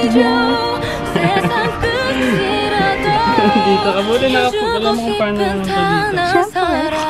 Dito ka muna, nakapagala mo kung paano naman ito dito.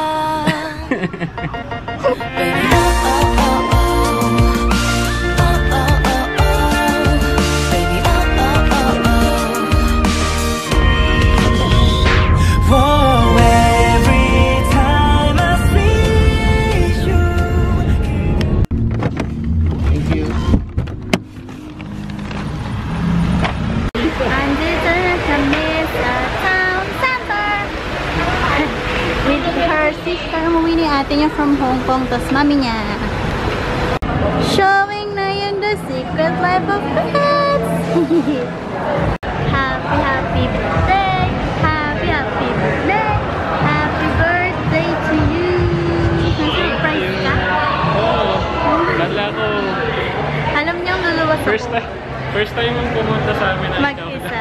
Ate niya from Hong Kong, tas mami niya. Showing na yun the secret life of pets. Happy, happy birthday. Happy, happy birthday. Happy birthday to you. Na-surprise ka? Oo. Lala ko. Alam niyo, luluwas ako. First time yung pumunta sa amin na mag-isa.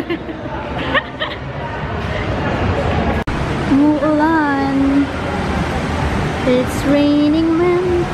Umuulan. It's raining men.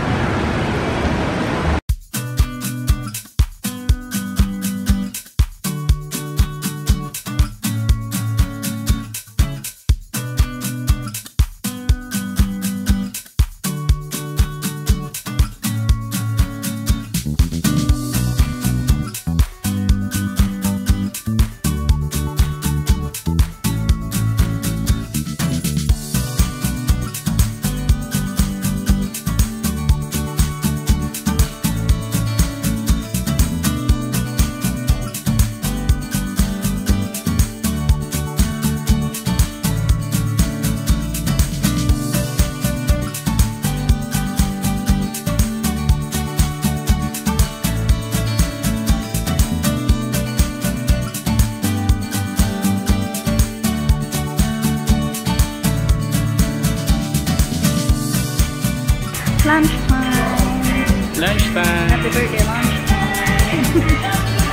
Lunchtime. Happy birthday, lunchtime.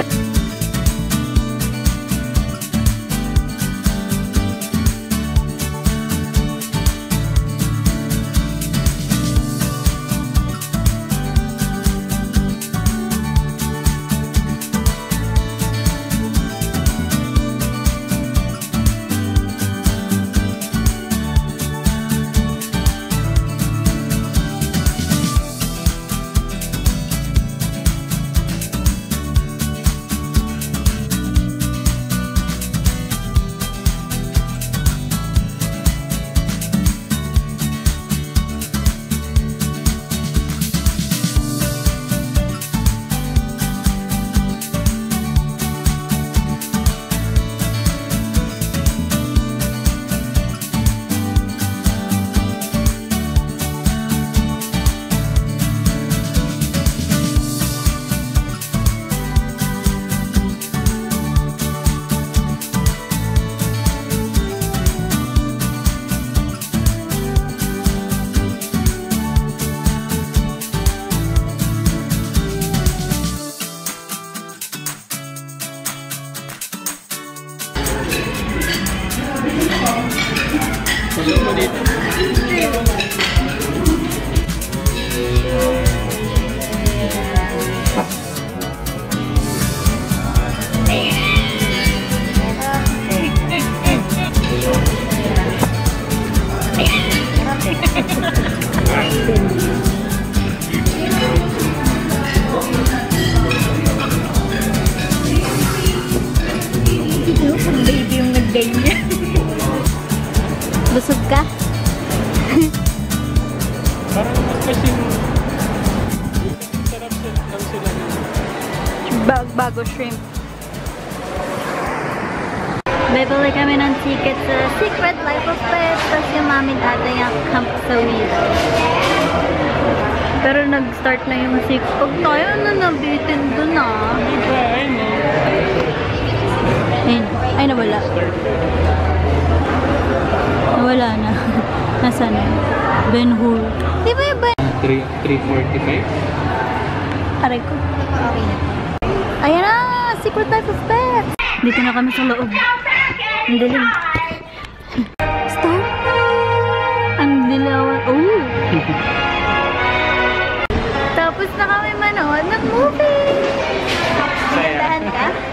Busog ka? Parang mas kasing sarap lang sila. Bago shrimp. Bibili kami ng ticket sa Secret Life of Pets. Tapos yung mami at ate yung camp sa Willow. Pero nag-start na yung secret. Pag tayo na nabitin doon ah. Diba? Ayun. Ay, nawala. Nawala na. Nasaan na? Ben Hur. Di ba yung Ben? 3:45? Aray ko. Ayan na! Secret Life of Pets! Dito na kami sa loob. Ang dilim. Start! Ang dilawan. Oh! Tapos na kami manood ng movie! Dahan ka?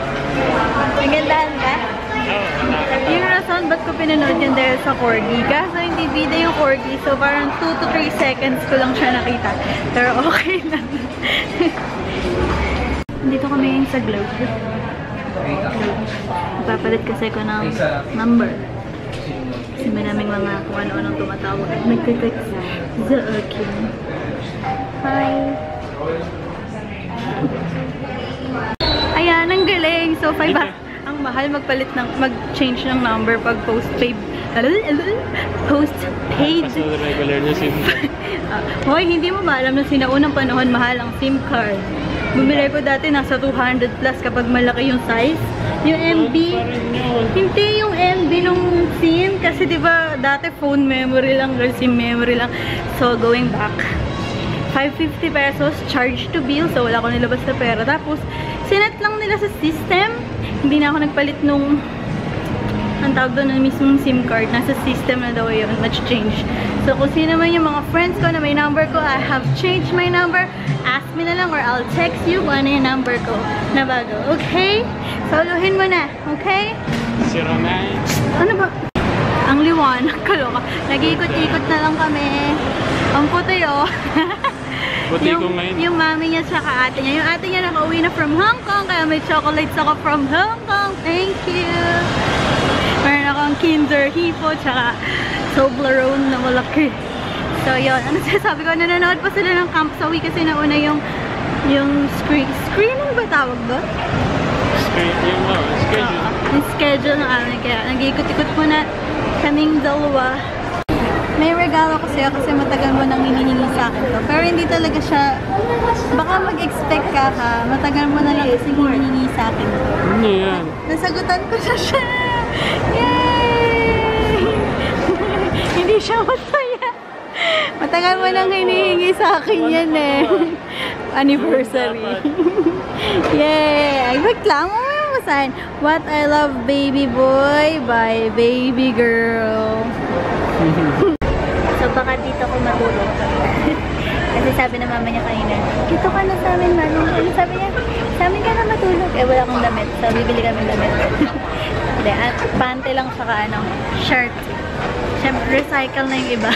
Nagandahan ka? Yung rason ba't ko pinanood yun dahil sa corgi. Kaso hindi bida yung corgi. So parang 2 to 3 seconds ko lang siya nakita. Pero okay na. Dito kami yung sa Globe. Ipapalit kasi ko ng number. Kasi may naming mga kung ano-anong tumatawag. At nagkitext sa akin. Hi! Ayan, ang galing! So, ang mahal magpalit ng, mag-change ng number pag postpaid. Postpaid. Kasi regular na SIM card. Hoy, hindi mo ba alam na sinaunang panahon mahal ang SIM card? Bumili ko dati nasa 200 plus kapag malaki yung size. Yung MB, hindi yung MB nung SIM. Kasi diba dati phone memory lang, girl, SIM memory lang. So, going back. 550 pesos, charge to bill. So, wala ko nilabas na pera. Tapos, sinet lang nila sa system. Hindi na ako nagpalit nung ang tawag doon na mismong SIM card. Nasa system na daw yun. Much change. So, kung sino man yung mga friends ko na may number ko, I have changed my number. Ask me na lang or I'll text you kung ano yung number ko na bago. Okay? Solohin mo na. Okay? 09. Ano ba? Ang liwanag. Kaloka. Nag-iikot-ikot na lang kami. Ang puti, oh. Puti ko ngayon. Yung mami niya tsaka ate niya. Yung ate niya nakauwi na from Hong Kong. Kaya may chocolates ako from Hong Kong. Thank you. Meron akong Kinder Hippo tsaka Toblerone na malaki. So, yun. Ano sabi ko? Nanonood pa sila ng Camp Sawi kasi nauna yung screening ba tawag doon? Schedule. Yung schedule ng amin. Kaya nag-ikot-ikot muna kaming dalawa. May regalo kasi matagal mo nang hinihingi sa akin to. Pero hindi talaga siya, baka mag-expect ka ha. Matagal mo na lang kasi hinihingi sa akin to. Ano yan? Nasagutan ko siya. Yay! Hindi siya masaya. Matagal mo nang hinihingi sa akin yan eh. Anniversary. Yay! Wait lang, mamaya masahin. What I Love Baby Boy by Baby Girl. So baka dito ko matulog. Kasi sabi ng mama niya kanina, dito ka na sa amin, Manong. Ano sabi niya? Sa amin ka na matulog. Eh wala akong damit. So bibili kami damit. Hindi, at pante lang saka ano, shirt. Siyempre, recycle na yung iba.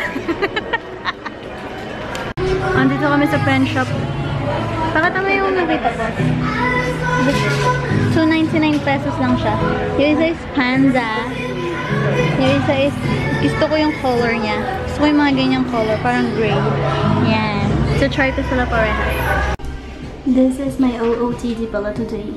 Andito kami sa pen shop. Bakit tama yung nakita ko? 299 pesos lang siya. Yung isa is panda. Yung isa is, gusto ko yung color niya. Gusto ko yung mga ganyang color. Parang gray. Yan. So, try ko sila parehas. This is my OOTD pala today.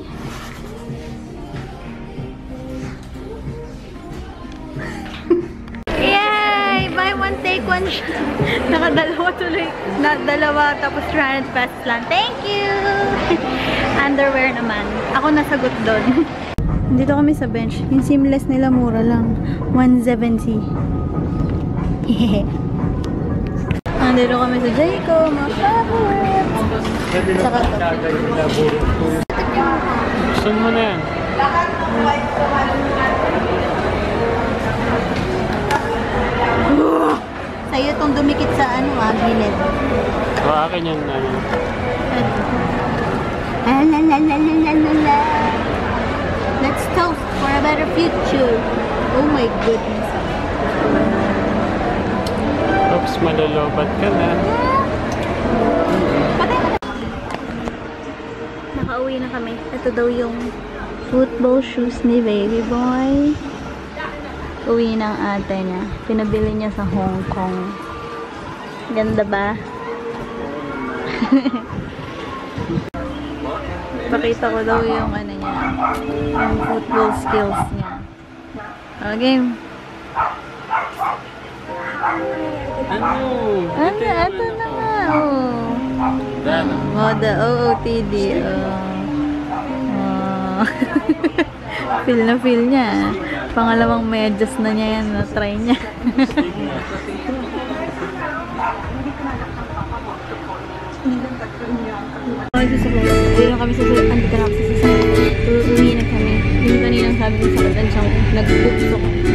Yay! Buy one, take one siya. Nakadalawa tuloy. Dalawa, tapos 300 pesos lang. Thank you! Underwear naman. Ako nasagot doon. Dito kami sa bench. Yung seamless nila mura lang. 170. Hehehe. Nandito kami sa Jayco. Mga favorites. Saka to. Saan mo na yan? Sa'yo itong dumikit sa ano gilid. O, akin yan. La. Let's toast for a better future. Oh my goodness. Oops, malalobat ka na. Nakauwi na kami. Ito daw yung football shoes ni baby boy. Uwi ng ate niya. Pinabili niya sa Hong Kong. Ganda ba? Pakita ko daw yung ano niya. Yung football skills niya. Okay. Ano? Ito na nga. Oh, the OOTD. Feel na feel niya. Pangalawang medyas na niya yan. Na-try niya. Dito na kami sa sulat. Andito na ako sa sulat. Uwi na kami. Yung kaninang sabi ko sa kadansang nag-book ko.